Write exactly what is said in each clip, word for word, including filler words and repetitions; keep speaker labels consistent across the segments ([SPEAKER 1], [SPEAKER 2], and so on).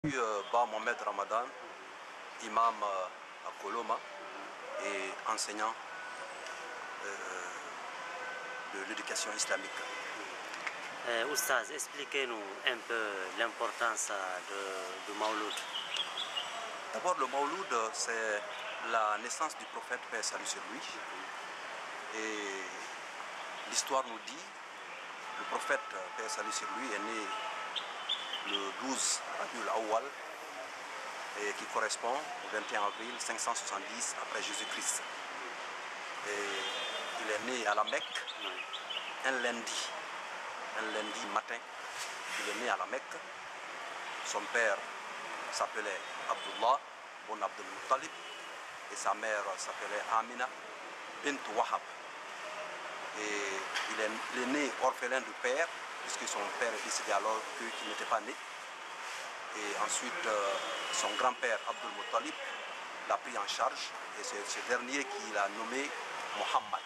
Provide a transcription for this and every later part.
[SPEAKER 1] Euh, Ba Mohamed Ramadan, imam euh, à Koloma et enseignant euh, de l'éducation islamique.
[SPEAKER 2] Euh, Oustaz, expliquez-nous un peu l'importance de, de Mawlud.
[SPEAKER 1] D'abord, le Mawlud, c'est la naissance du prophète, paix et salut sur lui. Et l'histoire nous dit, le prophète, paix et salut sur lui, est né le douze Rabiul Awwal, et qui correspond au vingt et un avril cinq cent soixante-dix après Jésus-Christ. Et il est né à la Mecque un lundi, un lundi matin. Il est né à la Mecque. Son père s'appelait Abdullah, bon Abdul Muttalib, et sa mère s'appelait Amina bint Wahab. Et il est, il est né orphelin de père, puisque son père est décédé alors qu'il n'était pas né. Et ensuite, euh, son grand-père Abdul Muttalib l'a pris en charge, et c'est ce dernier qui l'a nommé Mohammed.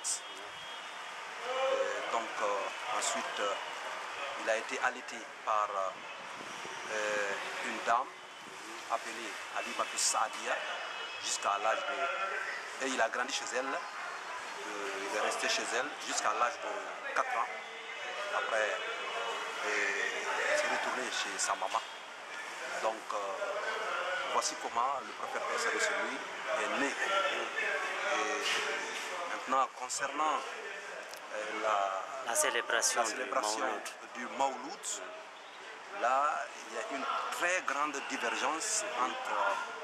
[SPEAKER 1] Et donc, euh, ensuite, euh, il a été allaité par euh, une dame appelée Halimatu Saadia jusqu'à l'âge de... Et il a grandi chez elle, euh, il est resté chez elle jusqu'à l'âge de quatre ans. Après, il s'est retourné chez sa maman. Donc, euh, voici comment le prophète Salut sur lui est né. Et maintenant, concernant euh, la,
[SPEAKER 2] la célébration,
[SPEAKER 1] la célébration du Mawlud, là, il y a une très grande divergence entre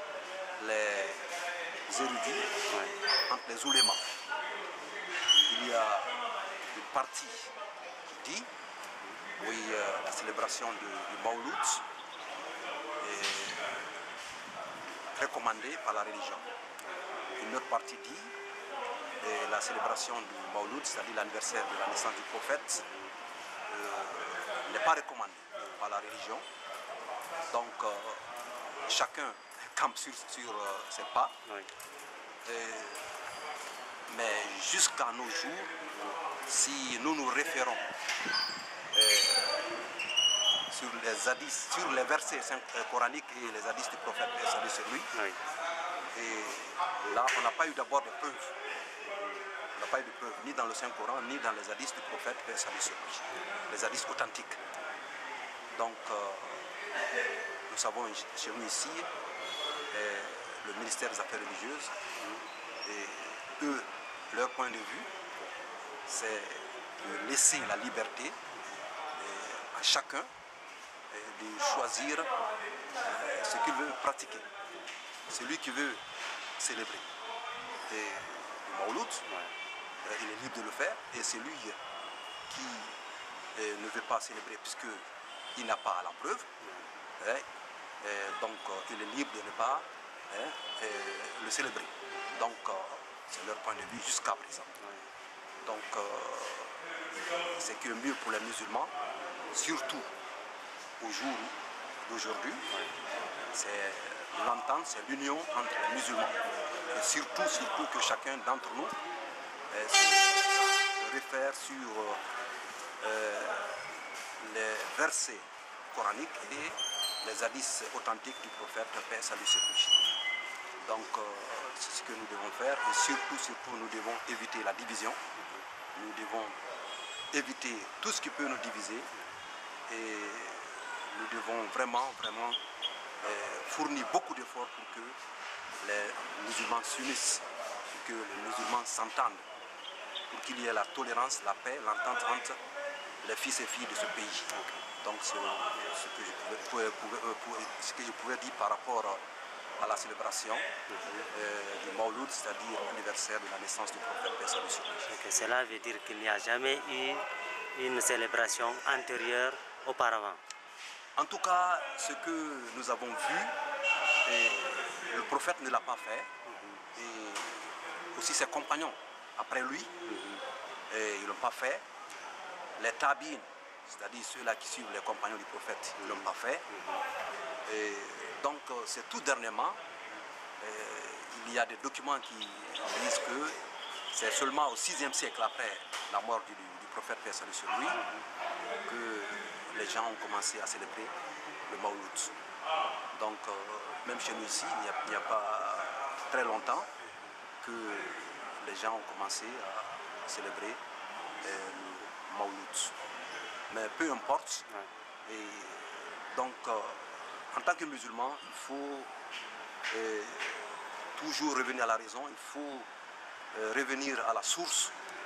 [SPEAKER 1] les érudits, ouais. entre les oulémas. Il y a une partie qui dit, oui, euh, la célébration du, du Mawlud est recommandée par la religion. Une autre partie dit, et la célébration du Mawlud, c'est-à-dire l'anniversaire de la naissance du prophète, euh, n'est pas recommandée par la religion. Donc, euh, chacun campe sur, sur euh, ses pas. Oui. Et, mais jusqu'à nos jours, si nous nous référons euh, sur les hadiths, sur les versets coraniques et les hadiths du prophète, salut sur lui, oui. Et là, on n'a pas eu d'abord de preuves. On n'a pas eu de preuves ni dans le Saint-Coran, ni dans les hadiths du prophète, salut sur lui. Les hadiths authentiques. Donc, euh, nous savons chez nous ici, euh, le ministère des Affaires religieuses, et eux, leur point de vue, c'est de laisser la liberté euh, à chacun euh, de choisir euh, ce qu'il veut pratiquer. Celui qui veut célébrer et le Mawlud, euh, il est libre de le faire, et celui qui euh, ne veut pas célébrer puisqu'il n'a pas la preuve, hein, euh, donc euh, il est libre de ne pas hein, euh, le célébrer. Donc euh, c'est leur point de vue jusqu'à présent. Donc euh, c'est que mieux pour les musulmans, surtout au jour d'aujourd'hui, c'est l'entente, c'est l'union entre les musulmans. Et surtout, surtout que chacun d'entre nous euh, se réfère sur euh, les versets coraniques et les hadiths authentiques du prophète, paix et salut sur lui. Donc euh, c'est ce que nous devons faire, et surtout, surtout nous devons éviter la division. Nous devons éviter tout ce qui peut nous diviser, et nous devons vraiment, vraiment euh, fournir beaucoup d'efforts pour que les musulmans s'unissent, pour que les musulmans s'entendent, pour qu'il y ait la tolérance, la paix, l'entente entre les fils et filles de ce pays. Donc c'est ce que je pouvais, pouvais, pouvais, ce que je pouvais dire par rapport à la célébration euh, du Mawlud, c'est-à-dire l'anniversaire de la naissance du prophète, paix et salut sur lui.
[SPEAKER 2] Okay, cela veut dire qu'il n'y a jamais eu une célébration antérieure auparavant.
[SPEAKER 1] En tout cas, ce que nous avons vu, et le prophète ne l'a pas fait, mm-hmm. et aussi ses compagnons après lui, mm-hmm. et ils ne l'ont pas fait. Les tabi'in, c'est-à-dire ceux-là qui suivent les compagnons du prophète, ils ne l'ont pas fait. Mm-hmm. Et donc, c'est tout dernièrement, euh, il y a des documents qui disent que c'est seulement au sixième siècle après la mort du, du prophète, paix et salut sur lui, que les gens ont commencé à célébrer le Mawlud. Donc, euh, même chez nous ici, il n'y a, a pas très longtemps que les gens ont commencé à célébrer euh, le Mawlud. Mais peu importe. Ouais. Et donc, euh, en tant que musulman, il faut euh, toujours revenir à la raison, il faut euh, revenir à la source.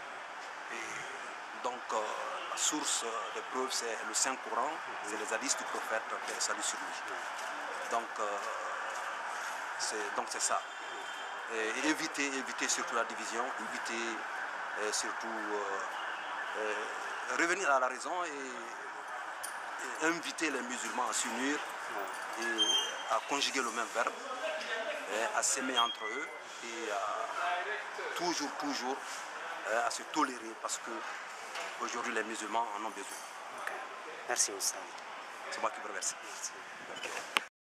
[SPEAKER 1] Et donc, euh, la source des preuves, c'est le Saint-Coran, mm-hmm. c'est les hadiths du prophète, paix et salut sur lui. Mm-hmm. Donc, euh, c'est ça. Et éviter, éviter surtout la division, éviter euh, surtout euh, euh, revenir à la raison et, et inviter les musulmans à s'unir mm-hmm. et à conjuguer le même verbe, et à s'aimer entre eux et à toujours, toujours à se tolérer parce que aujourd'hui les musulmans en ont besoin.
[SPEAKER 2] Okay. Merci Oustaz.
[SPEAKER 1] C'est moi qui vous remercie.
[SPEAKER 2] Merci.